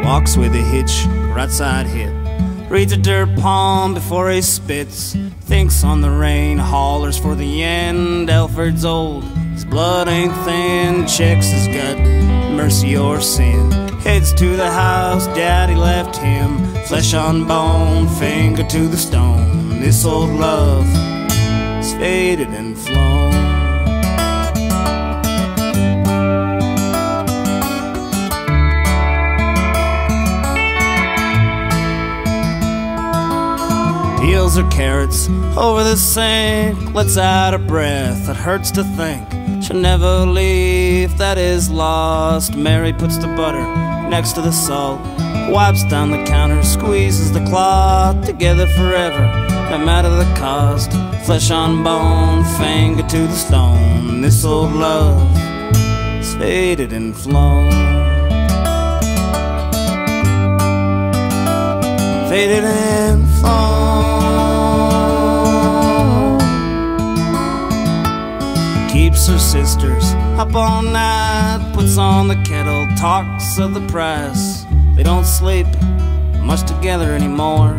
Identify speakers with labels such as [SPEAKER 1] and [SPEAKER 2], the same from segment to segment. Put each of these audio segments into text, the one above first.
[SPEAKER 1] walks with a hitch, right side hip. Reads a dirt poem before he spits. Thinks on the rain, hollers for the end. Alfred's old, his blood ain't thin. Checks his gut, mercy or sin. Heads to the house daddy left him. Flesh on bone, finger to the stone. This old love is faded and flown. Peels her carrots over the sink, lets out a breath that hurts to think. She'll never leave, that is lost. Mary puts the butter next to the salt, wipes down the counter, squeezes the cloth. Together forever, no matter the cost. Flesh on bone, finger to the stone. This old love is faded and flown. Faded and flown. Keeps her sisters up all night, puts on the kettle, talks of the price. They don't sleep much together anymore.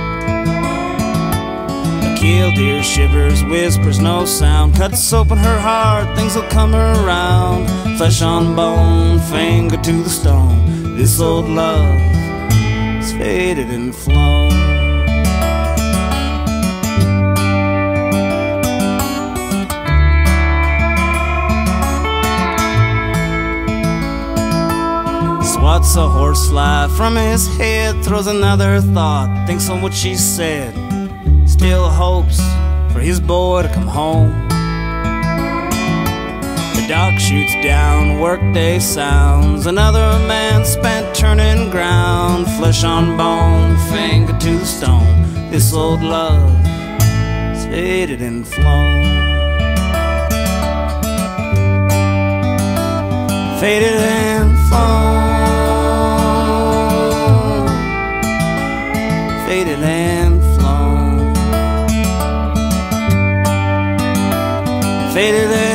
[SPEAKER 1] The killdeer shivers, whispers no sound, cuts open her heart, things will come around. Flesh on bone, finger to the stone. This old love is faded and flown. Swats a horsefly from his head, throws another thought, thinks on what she said. Still hopes for his boy to come home. The dock shoots down, workday sounds. Another man spent turning ground. Flesh on bone, finger to the stone. This old love is faded and flown. Faded and flown. Faded and flown. Faded and